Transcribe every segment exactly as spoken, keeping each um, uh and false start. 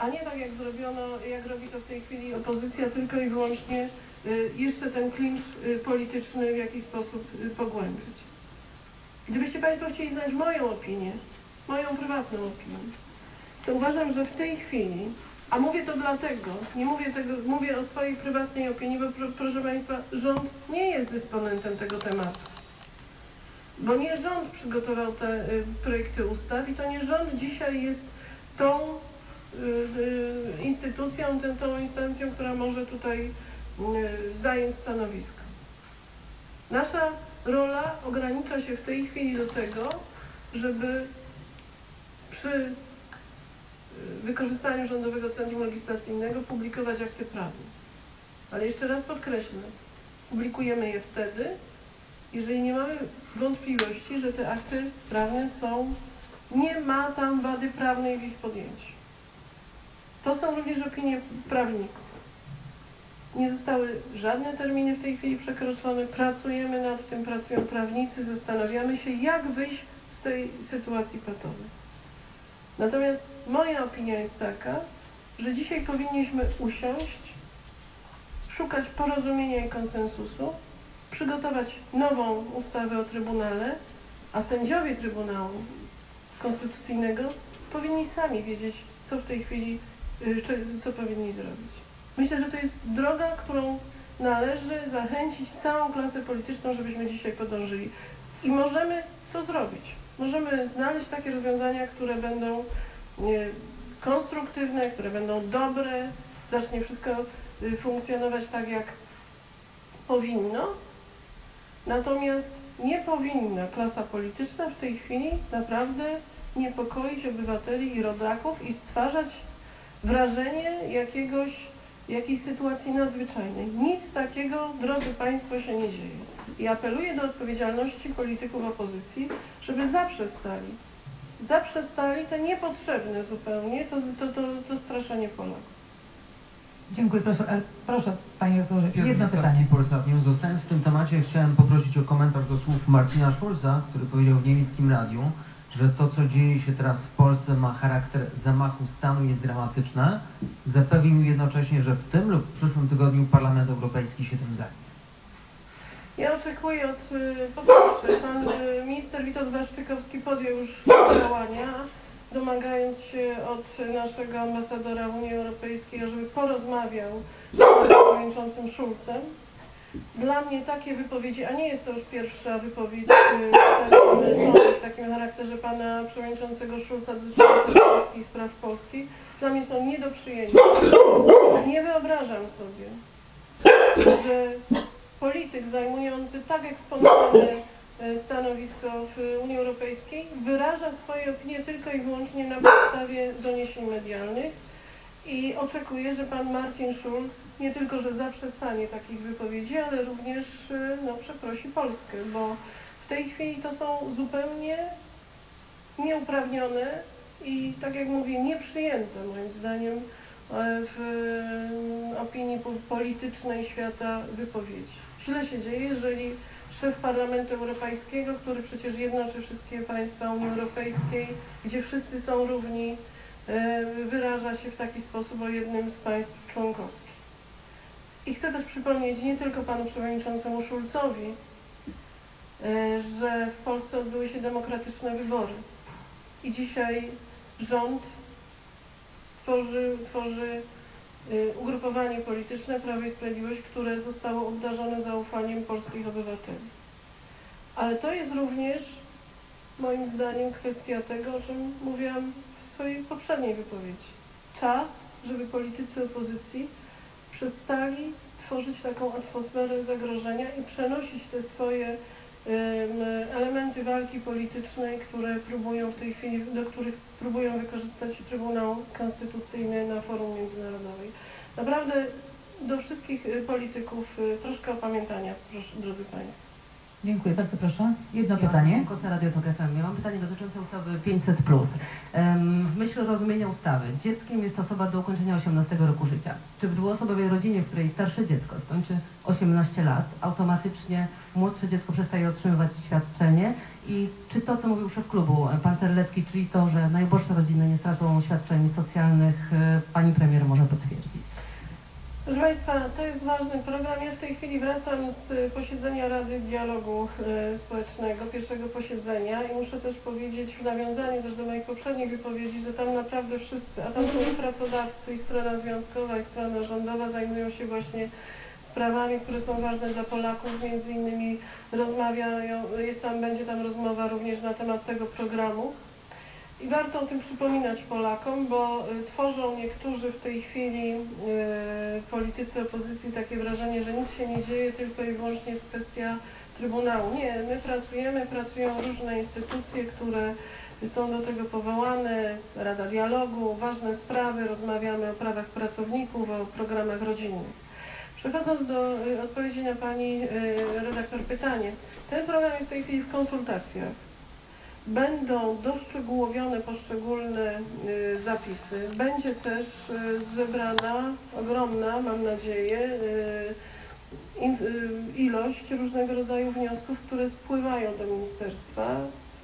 a nie tak jak zrobiono, jak robi to w tej chwili opozycja, tylko i wyłącznie jeszcze ten klincz polityczny w jakiś sposób pogłębić. Gdybyście Państwo chcieli znać moją opinię, moją prywatną opinię, to uważam, że w tej chwili, a mówię to dlatego, nie mówię tego, mówię o swojej prywatnej opinii, bo pro, proszę Państwa, rząd nie jest dysponentem tego tematu. Bo nie rząd przygotował te y, projekty ustaw i to nie rząd dzisiaj jest tą y, y, instytucją, ten, tą instancją, która może tutaj y, zająć stanowisko. Nasza rola ogranicza się w tej chwili do tego, żeby przy wykorzystaniu Rządowego Centrum Legislacyjnego publikować akty prawne. Ale jeszcze raz podkreślę, publikujemy je wtedy, jeżeli nie mamy wątpliwości, że te akty prawne są, nie ma tam wady prawnej w ich podjęciu. To są również opinie prawników. Nie zostały żadne terminy w tej chwili przekroczone, pracujemy nad tym, pracują prawnicy, zastanawiamy się, jak wyjść z tej sytuacji patowej. Natomiast moja opinia jest taka, że dzisiaj powinniśmy usiąść, szukać porozumienia i konsensusu, przygotować nową ustawę o Trybunale, a sędziowie Trybunału Konstytucyjnego powinni sami wiedzieć, co w tej chwili, co powinni zrobić. Myślę, że to jest droga, którą należy zachęcić całą klasę polityczną, żebyśmy dzisiaj podążyli. I możemy to zrobić. Możemy znaleźć takie rozwiązania, które będą nie, konstruktywne, które będą dobre, zacznie wszystko y, funkcjonować tak, jak powinno. Natomiast nie powinna klasa polityczna w tej chwili naprawdę niepokoić obywateli i rodaków i stwarzać wrażenie jakiegoś, jakiejś sytuacji nadzwyczajnej. Nic takiego, drodzy Państwo, się nie dzieje. I apeluję do odpowiedzialności polityków opozycji, żeby zaprzestali, zaprzestali te niepotrzebne zupełnie, to, to, to, to straszenie Polaków. Dziękuję, proszę, proszę Panie Redaktorze, jedno pytanie. Polsat News. Zostając w tym temacie, chciałem poprosić o komentarz do słów Martina Schulza, który powiedział w niemieckim radiu, że to, co dzieje się teraz w Polsce, ma charakter zamachu stanu i jest dramatyczne. Zapewnił jednocześnie, że w tym lub w przyszłym tygodniu Parlament Europejski się tym zajmie. Ja oczekuję od, po pierwsze, pan minister Witold Waszczykowski podjął już działania, domagając się od naszego ambasadora w Unii Europejskiej, ażeby porozmawiał z przewodniczącym Schulzem. Dla mnie takie wypowiedzi, a nie jest to już pierwsza wypowiedź w takim charakterze pana przewodniczącego Schulza dotycząca polskich spraw polskich, dla mnie są nie do przyjęcia. Nie wyobrażam sobie, że polityk zajmujący tak eksponowane stanowisko w Unii Europejskiej wyraża swoje opinie tylko i wyłącznie na podstawie doniesień medialnych i oczekuję, że pan Martin Schulz nie tylko, że zaprzestanie takich wypowiedzi, ale również no, przeprosi Polskę, bo w tej chwili to są zupełnie nieuprawnione i, tak jak mówię, nieprzyjęte moim zdaniem w opinii politycznej świata wypowiedzi. Źle się dzieje, jeżeli szef Parlamentu Europejskiego, który przecież jednoczy wszystkie państwa Unii Europejskiej, gdzie wszyscy są równi, wyraża się w taki sposób o jednym z państw członkowskich. I chcę też przypomnieć nie tylko panu przewodniczącemu Schulzowi, że w Polsce odbyły się demokratyczne wybory i dzisiaj rząd stworzy, tworzy ugrupowanie polityczne Prawo i Sprawiedliwość, które zostało obdarzone zaufaniem polskich obywateli. Ale to jest również, moim zdaniem, kwestia tego, o czym mówiłam w swojej poprzedniej wypowiedzi. Czas, żeby politycy opozycji przestali tworzyć taką atmosferę zagrożenia i przenosić te swoje um, elementy walki politycznej, które próbują w tej chwili, do których próbują wykorzystać Trybunał Konstytucyjny na forum międzynarodowej. Naprawdę do wszystkich polityków troszkę opamiętania, proszę, drodzy Państwo. Dziękuję, bardzo proszę. Jedno Ja pytanie. Kosa Radio Tok F M. Ja mam pytanie dotyczące ustawy pięćset plus. W myśl rozumienia ustawy dzieckiem jest osoba do ukończenia osiemnastego roku życia. Czy w dwuosobowej rodzinie, w której starsze dziecko skończy osiemnaście lat, automatycznie młodsze dziecko przestaje otrzymywać świadczenie? I czy to, co mówił szef klubu, pan Terlecki, czyli to, że najuboższe rodziny nie stracą świadczeń socjalnych, pani premier może potwierdzić? Proszę Państwa, to jest ważny program. Ja w tej chwili wracam z posiedzenia Rady Dialogu e, Społecznego, pierwszego posiedzenia i muszę też powiedzieć w nawiązaniu też do moich poprzednich wypowiedzi, że tam naprawdę wszyscy, a tam są i pracodawcy, i strona związkowa, i strona rządowa zajmują się właśnie sprawami, które są ważne dla Polaków, między innymi rozmawiają, jest tam, będzie tam rozmowa również na temat tego programu. I warto o tym przypominać Polakom, bo y, tworzą niektórzy w tej chwili y, politycy opozycji takie wrażenie, że nic się nie dzieje, tylko i wyłącznie jest kwestia Trybunału. Nie, my pracujemy, pracują różne instytucje, które są do tego powołane, Rada Dialogu, ważne sprawy, rozmawiamy o prawach pracowników, o programach rodzinnych. Przechodząc do y, odpowiedzi na pani y, redaktor pytanie, ten program jest w tej chwili w konsultacjach. Będą doszczegółowione poszczególne y, zapisy. Będzie też y, zebrana ogromna, mam nadzieję, y, in, y, ilość różnego rodzaju wniosków, które spływają do ministerstwa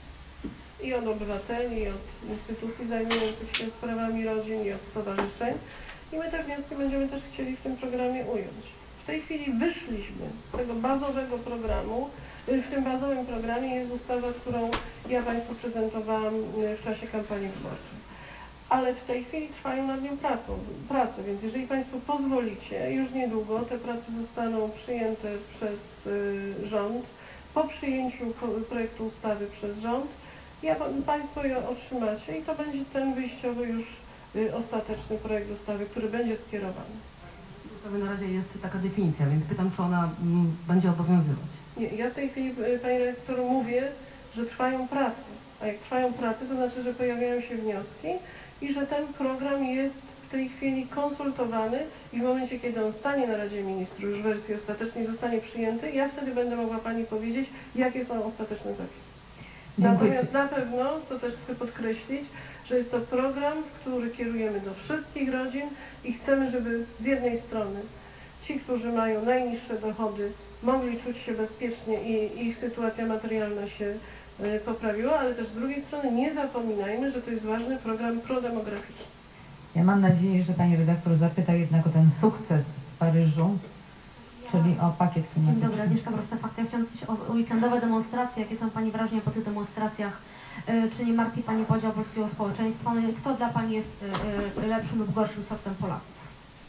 i od obywateli, i od instytucji zajmujących się sprawami rodzin, i od stowarzyszeń. I my te wnioski będziemy też chcieli w tym programie ująć. W tej chwili wyszliśmy z tego bazowego programu. W tym bazowym programie jest ustawa, którą ja Państwu prezentowałam w czasie kampanii wyborczej. Ale w tej chwili trwają nad nią pracą, prace, więc jeżeli Państwo pozwolicie, już niedługo te prace zostaną przyjęte przez y, rząd. Po przyjęciu projektu ustawy przez rząd, ja, Państwo je otrzymacie i to będzie ten wyjściowy już y, ostateczny projekt ustawy, który będzie skierowany. Na razie jest taka definicja, więc pytam, czy ona m, będzie obowiązywać. Nie, ja w tej chwili, Panie Rektor, mówię, że trwają prace. A jak trwają prace, to znaczy, że pojawiają się wnioski i że ten program jest w tej chwili konsultowany i w momencie, kiedy on stanie na Radzie Ministrów, już w wersji ostatecznej zostanie przyjęty, ja wtedy będę mogła Pani powiedzieć, jakie są ostateczne zapisy. Dziękuję. Natomiast na pewno, co też chcę podkreślić, że jest to program, który kierujemy do wszystkich rodzin i chcemy, żeby z jednej strony ci, którzy mają najniższe dochody, mogli czuć się bezpiecznie i ich sytuacja materialna się y, poprawiła, ale też z drugiej strony nie zapominajmy, że to jest ważny program prodemograficzny. Ja mam nadzieję, że pani redaktor zapyta jednak o ten sukces w Paryżu, czyli o pakiet Dzień klimatyczny. dobry, Agnieszka Prosta-Fakta. Ja chciałam zapytać o, o weekendowe demonstracje. Jakie są Pani wrażenia po tych demonstracjach? Y, czy nie martwi Pani podział polskiego społeczeństwa? No, i kto dla Pani jest y, y, lepszym lub gorszym sortem Polaków?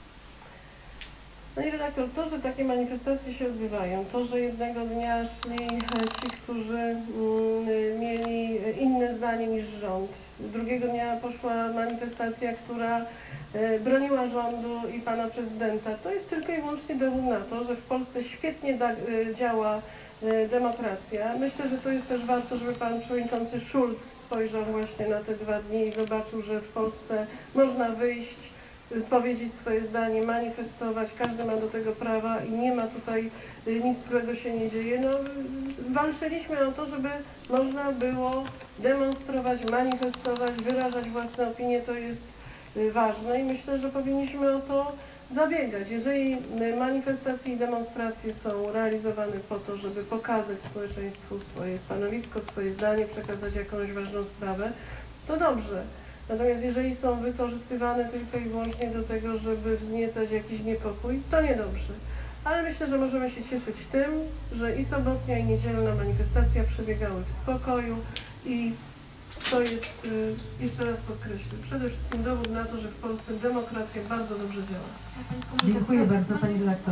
No i redaktor, to, że takie manifestacje się odbywają, to, że jednego dnia szli ci, którzy mm, mieli inne zdanie niż rząd, drugiego dnia poszła manifestacja, która e, broniła rządu i pana prezydenta, to jest tylko i wyłącznie dowód na to, że w Polsce świetnie da, e, działa e, demokracja. Myślę, że to jest też warto, żeby pan przewodniczący Schulz spojrzał właśnie na te dwa dni i zobaczył, że w Polsce można wyjść, powiedzieć swoje zdanie, manifestować, każdy ma do tego prawa i nie ma tutaj, nic złego się nie dzieje. No, walczyliśmy o to, żeby można było demonstrować, manifestować, wyrażać własne opinie, to jest ważne i myślę, że powinniśmy o to zabiegać. Jeżeli manifestacje i demonstracje są realizowane po to, żeby pokazać społeczeństwu swoje stanowisko, swoje zdanie, przekazać jakąś ważną sprawę, to dobrze. Natomiast jeżeli są wykorzystywane tylko i wyłącznie do tego, żeby wzniecać jakiś niepokój, to niedobrze. Ale myślę, że możemy się cieszyć tym, że i sobotnia, i niedzielna manifestacja przebiegały w spokoju i to jest, y, jeszcze raz podkreślę, przede wszystkim dowód na to, że w Polsce demokracja bardzo dobrze działa. Dziękuję bardzo pani redaktor.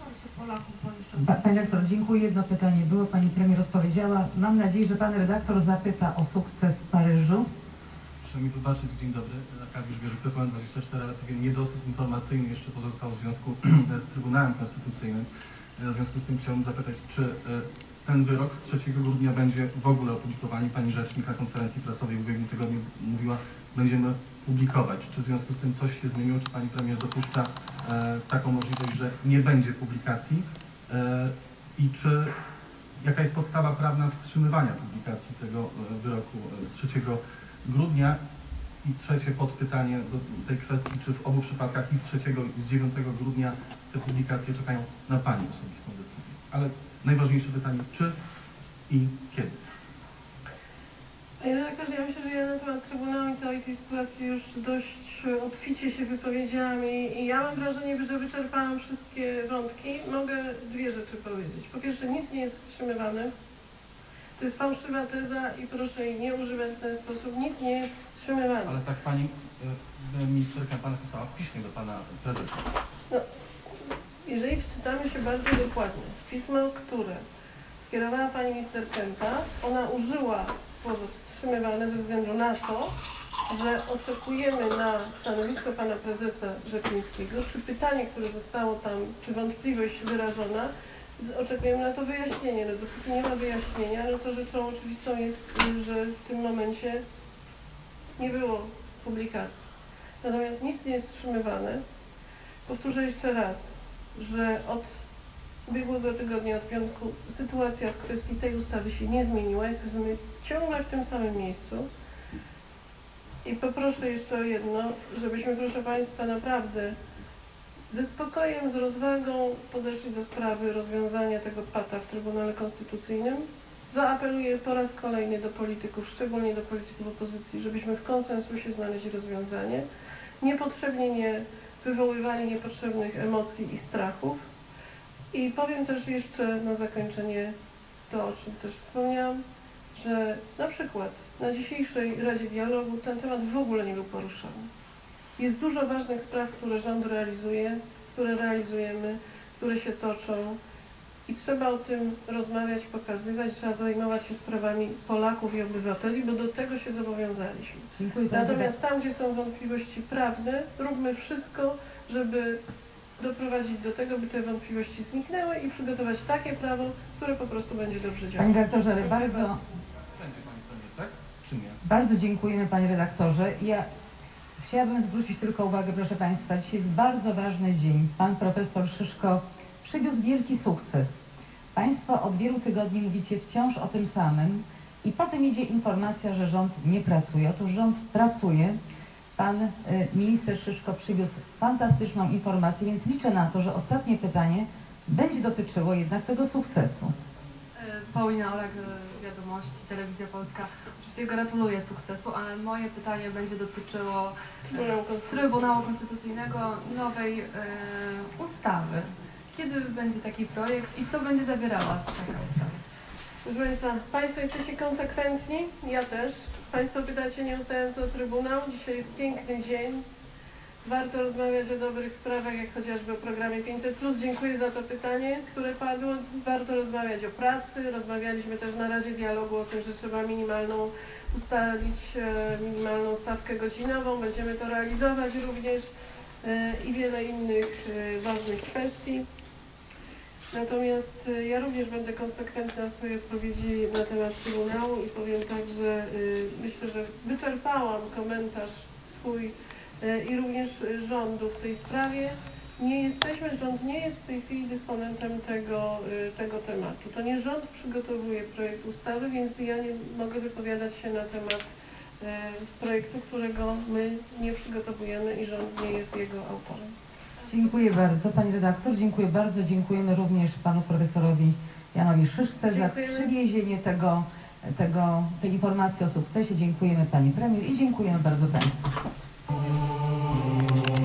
Pa, pani redaktor, dziękuję. Jedno pytanie było, pani premier odpowiedziała. Mam nadzieję, że pan redaktor zapyta o sukces w Paryżu. Proszę mi wybaczyć, dzień dobry, Arkadiusz Wierzuk, T V N dwadzieścia cztery, ale pewien niedosyt informacyjny jeszcze pozostał w związku z Trybunałem Konstytucyjnym. W związku z tym chciałbym zapytać, czy ten wyrok z trzeciego grudnia będzie w ogóle opublikowany? Pani rzecznik na konferencji prasowej w ubiegłym tygodniu mówiła, będziemy publikować. Czy w związku z tym coś się zmieniło? Czy pani premier dopuszcza e, taką możliwość, że nie będzie publikacji? E, I czy jaka jest podstawa prawna wstrzymywania publikacji tego e, wyroku z trzeciego grudnia? I trzecie podpytanie do tej kwestii, czy w obu przypadkach i z trzeciego i z dziewiątego grudnia te publikacje czekają na Pani osobistą decyzję. Ale najważniejsze pytanie, czy i kiedy? Panie redaktorze, ja myślę, że ja na temat Trybunału i całej tej sytuacji już dość obficie się wypowiedziałam i, i ja mam wrażenie, że wyczerpałam wszystkie wątki. Mogę dwie rzeczy powiedzieć. Po pierwsze, nic nie jest wstrzymywane. To jest fałszywa teza i proszę jej nie używać w ten sposób. Nic nie jest wstrzymywane. Ale tak Pani y, ministerka Pana pisała w piśmie do Pana Prezesa. No, jeżeli wczytamy się bardzo dokładnie w pismo, które skierowała Pani minister Kępa, ona użyła słowo wstrzymywane ze względu na to, że oczekujemy na stanowisko Pana Prezesa Rzeplińskiego, czy pytanie, które zostało tam, czy wątpliwość wyrażona, oczekujemy na to wyjaśnienie. No dopóki nie ma wyjaśnienia, no to rzeczą oczywistą jest, że w tym momencie nie było publikacji. Natomiast nic nie jest wstrzymywane. Powtórzę jeszcze raz, że od ubiegłego tygodnia, od piątku, sytuacja w kwestii tej ustawy się nie zmieniła. Jesteśmy ciągle w tym samym miejscu. I poproszę jeszcze o jedno, żebyśmy, proszę Państwa, naprawdę ze spokojem, z rozwagą podeszli do sprawy rozwiązania tego pata w Trybunale Konstytucyjnym. Zaapeluję po raz kolejny do polityków, szczególnie do polityków opozycji, żebyśmy w konsensusie znaleźli rozwiązanie. Niepotrzebnie nie wywoływali niepotrzebnych emocji i strachów. I powiem też jeszcze na zakończenie to, o czym też wspomniałam, że na przykład na dzisiejszej Radzie Dialogu ten temat w ogóle nie był poruszany. Jest dużo ważnych spraw, które rząd realizuje, które realizujemy, które się toczą i trzeba o tym rozmawiać, pokazywać, trzeba zajmować się sprawami Polaków i obywateli, bo do tego się zobowiązaliśmy. Dziękuję Pani Natomiast tam, gdzie są wątpliwości prawne, róbmy wszystko, żeby doprowadzić do tego, by te wątpliwości zniknęły i przygotować takie prawo, które po prostu będzie dobrze działać. Panie redaktorze, ale bardzo, Będzie Pani premier, tak? Czy nie? bardzo dziękujemy Panie redaktorze. Ja chciałabym zwrócić tylko uwagę, proszę Państwa, dzisiaj jest bardzo ważny dzień. Pan profesor Szyszko przywiózł wielki sukces. Państwo od wielu tygodni mówicie wciąż o tym samym i potem idzie informacja, że rząd nie pracuje. Otóż rząd pracuje. Pan y, minister Szyszko przywiózł fantastyczną informację, więc liczę na to, że ostatnie pytanie będzie dotyczyło jednak tego sukcesu. Paulina Olek, Wiadomości, Telewizja Polska. Oczywiście gratuluję sukcesu, ale moje pytanie będzie dotyczyło Trybunału Konstytucyjnego. Trybunału Konstytucyjnego, nowej e, ustawy. Kiedy będzie taki projekt i co będzie zawierała taka ustawa? Proszę Państwa, Państwo jesteście konsekwentni, ja też. Państwo pytacie nieustająco o Trybunał. Dzisiaj jest piękny dzień. Warto rozmawiać o dobrych sprawach, jak chociażby o programie pięćset plus. Dziękuję za to pytanie, które padło. Warto rozmawiać o pracy. Rozmawialiśmy też na Radzie Dialogu o tym, że trzeba minimalną ustalić e, minimalną stawkę godzinową. Będziemy to realizować również e, i wiele innych e, ważnych kwestii. Natomiast y, ja również będę konsekwentna w swojej odpowiedzi na temat Trybunału i powiem tak, że y, myślę, że wyczerpałam komentarz swój y, i również y, rządu w tej sprawie. Nie jesteśmy, rząd nie jest w tej chwili dysponentem tego, y, tego tematu. To nie rząd przygotowuje projekt ustawy, więc ja nie mogę wypowiadać się na temat y, projektu, którego my nie przygotowujemy i rząd nie jest jego autorem. Dziękuję bardzo Pani redaktor, dziękuję bardzo. Dziękujemy również Panu profesorowi Janowi Szyszce Dziękujemy. za przywiezienie tego, tego, tej informacji o sukcesie. Dziękujemy Pani premier i dziękujemy bardzo Państwu.